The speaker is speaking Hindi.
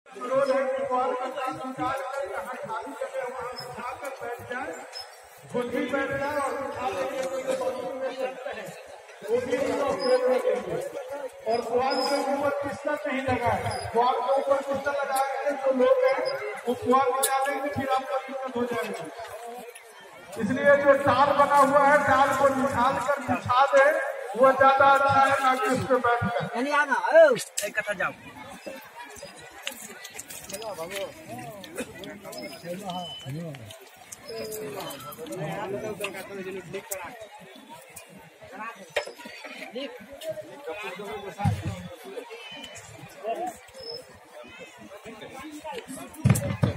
अनुरोध है कि द्वार का संचार कर जहाँ खाली जगह वहाँ उठाकर बैठ जाए, खुद भी बैठ जाए और उठा लेंगे तो बच्चों में चलते हैं वो भी उनका उपयोग करेंगे। और द्वार के ऊपर बिस्तर नहीं लगा है, द्वार के ऊपर बिस्तर लगाएंगे जो लोग हैं वो द्वार बजा लेंगे, फिर आपका दिक्कत हो जाएगी। इसलिए जो टाल बना हुआ है टाल को निकाल कर बिछा दे वो ज्यादा अच्छा है ना कि उस पर बैठ कर। जाओ लिख